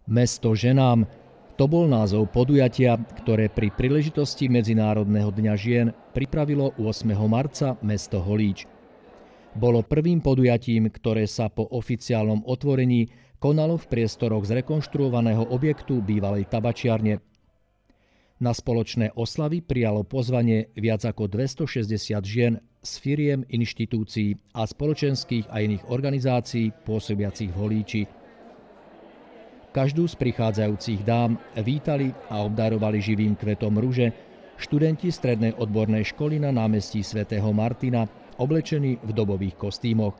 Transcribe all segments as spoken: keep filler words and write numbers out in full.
Mesto ženám. To bol názov podujatia, ktoré pri príležitosti Medzinárodného dňa žien pripravilo ôsmeho marca mesto Holíč. Bolo prvým podujatím, ktoré sa po oficiálnom otvorení konalo v priestoroch zrekonštruovaného objektu bývalej tabačiarne. Na spoločné oslavy prijalo pozvanie viac ako dvestošesťdesiat žien z firiem, inštitúcií a spoločenských a iných organizácií pôsobiacich v Holíči. Každú z prichádzajúcich dám vítali a obdarovali živým kvetom ruže študenti strednej odbornej školy na námestí svätého Martina, oblečení v dobových kostýmoch.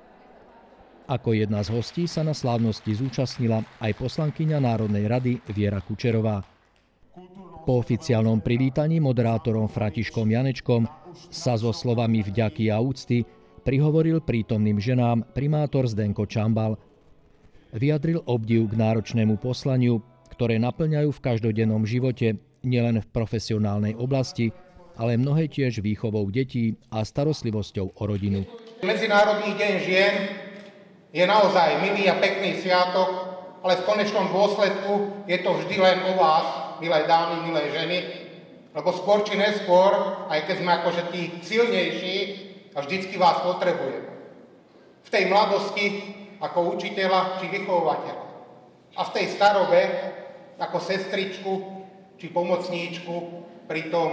Ako jedna z hostí sa na slávnosti zúčastnila aj poslankyňa Národnej rady Viera Kučerová. Po oficiálnom privítaní moderátorom Františkom Janečkom sa so slovami vďaky a úcty prihovoril prítomným ženám primátor Zdenko Čambal. Vyjadril obdiv k náročnému poslaniu, ktoré naplňajú v každodennom živote nielen v profesionálnej oblasti, ale mnohé tiež výchovou detí a starostlivosťou o rodinu. Medzinárodný deň žien je naozaj milý a pekný sviatok, ale v konečnom dôsledku je to vždy len o vás, milé dámy, milé ženy, lebo skôr či neskôr, aj keď sme akože tí silnejší, a vždycky vás potrebujeme. V tej mladosti ako učiteľa či vychovateľa. A v tej starobe ako sestričku či pomocníčku pri tom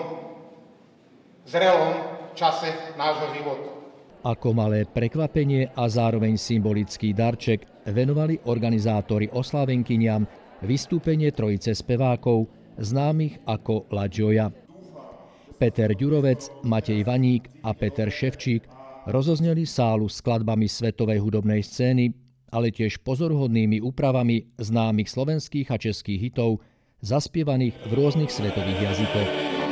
zrelom čase nášho života. Ako malé prekvapenie a zároveň symbolický darček venovali organizátori oslávenkyniam vystúpenie trojice spevákov, známych ako La Gioia. Peter Ďurovec, Matej Vaník a Peter Ševčík rozozneli sálu skladbami svetovej hudobnej scény, ale tiež pozoruhodnými úpravami známych slovenských a českých hitov, zaspievaných v rôznych svetových jazykoch.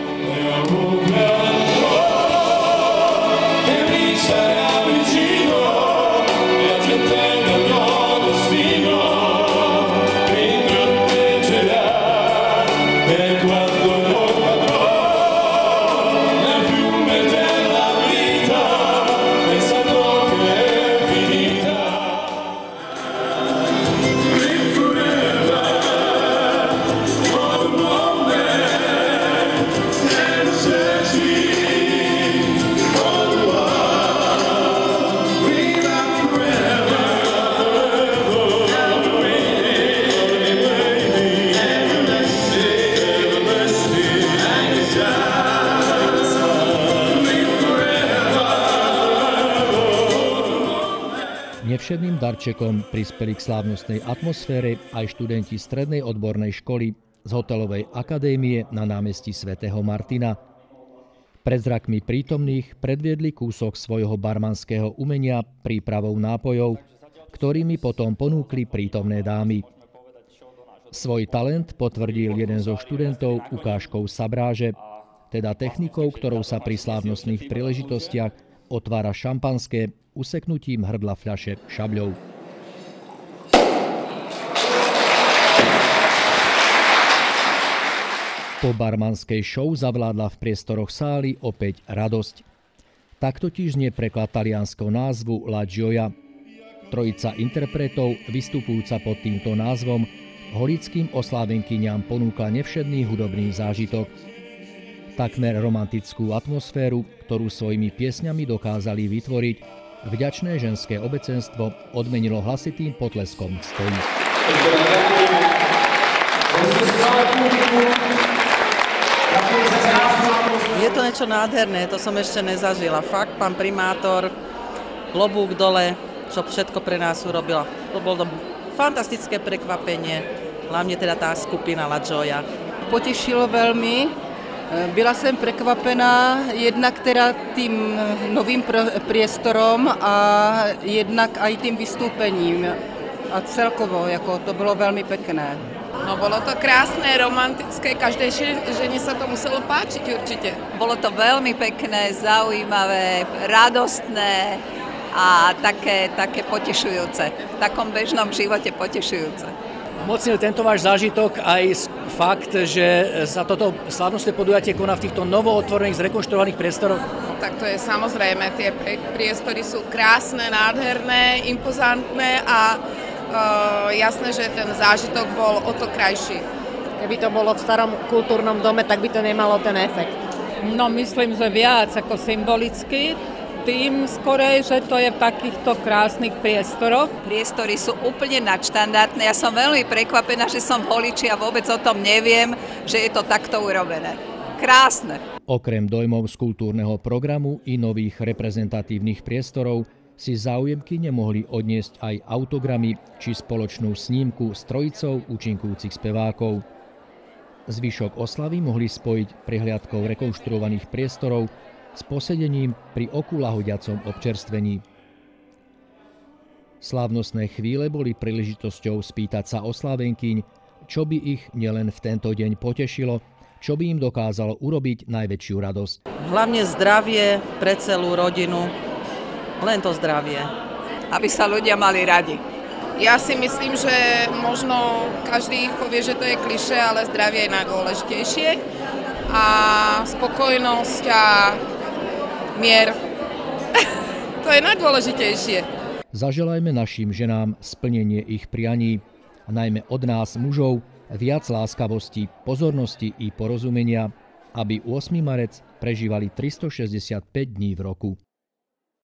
Nevšedným darčekom prispeli k slávnostnej atmosfére aj študenti strednej odbornej školy z hotelovej akadémie na námestí svätého Martina. Pred zrakmi prítomných predviedli kúsok svojho barmanského umenia prípravou nápojov, ktorými potom ponúkli prítomné dámy. Svoj talent potvrdil jeden zo študentov ukážkou sabráže, teda technikou, ktorou sa pri slávnostných príležitostiach otvára šampanské useknutím hrdla fľaše šabľou. Po barmanskej show zavládla v priestoroch sály opäť radosť. Tak totiž znie preklad talianskeho názvu La Gioia. Trojica interpretov, vystupujúca pod týmto názvom, holickým oslávenkyňam ponúkla nevšedný hudobný zážitok. Takmer romantickú atmosféru, ktorú svojimi piesňami dokázali vytvoriť, vďačné ženské obecenstvo odmenilo hlasitým potleskom stojí. Je to niečo nádherné, to som ešte nezažila. Fakt, pán primátor, klobúk dole, čo všetko pre nás urobila. To bolo fantastické prekvapenie, hlavne teda tá skupina La Gioia. Potešilo veľmi. Byla jsem překvapená jednak teda tím novým priestorom a jednak aj tím vystúpením. A celkovo jako to bylo velmi pekné. No bolo to krásne, romantické, každej žene sa to muselo páčiť určite. Bolo to veľmi pekné, zaujímavé, radostné a také, také potešujúce. V takom bežnom živote potešujúce. Mocnil tento váš zážitok aj fakt, že sa toto slávnostné podujatie koná v týchto novootvorených, zrekonštruovaných priestoroch? No, tak to je samozrejme, tie priestory sú krásne, nádherné, impozantné a uh, jasné, že ten zážitok bol o to krajší. Keby to bolo v starom kultúrnom dome, tak by to nemalo ten efekt. No myslím, že viac ako symbolicky. Tým skorej, že to je v takýchto krásnych priestoroch. Priestory sú úplne nadštandardné. Ja som veľmi prekvapená, že som v Holiči a vôbec o tom neviem, že je to takto urobené. Krásne. Okrem dojmov z kultúrneho programu i nových reprezentatívnych priestorov si záujemky nemohli odniesť aj autogramy či spoločnú snímku s trojicou účinkujúcich spevákov. Zvyšok oslavy mohli spojiť prehliadkou rekonštruovaných priestorov s posedením pri oku lahodiacom občerstvení. Slávnostné chvíle boli príležitosťou spýtať sa oslávenkyň, čo by ich nielen v tento deň potešilo, čo by im dokázalo urobiť najväčšiu radosť. Hlavne zdravie pre celú rodinu, len to zdravie. Aby sa ľudia mali radi. Ja si myslím, že možno každý povie, že to je klišé, ale zdravie je najdôležitejšie. A spokojnosť a mier. To je najdôležitejšie. Zaželajme našim ženám splnenie ich prianí, a najmä od nás mužov viac láskavosti, pozornosti i porozumenia, aby ôsmy marec prežívali tristošesťdesiatpäť dní v roku.